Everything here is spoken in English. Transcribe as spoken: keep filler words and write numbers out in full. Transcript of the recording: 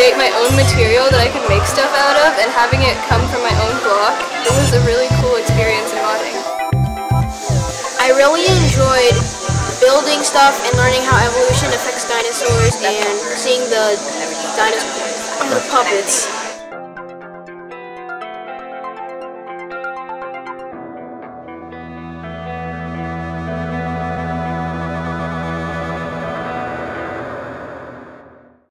create my own material that I could make stuff out of, and having it come from my own block, it was a really cool experience in modding. I really enjoyed building stuff and learning how evolution affects dinosaurs and seeing the dinosaur puppets.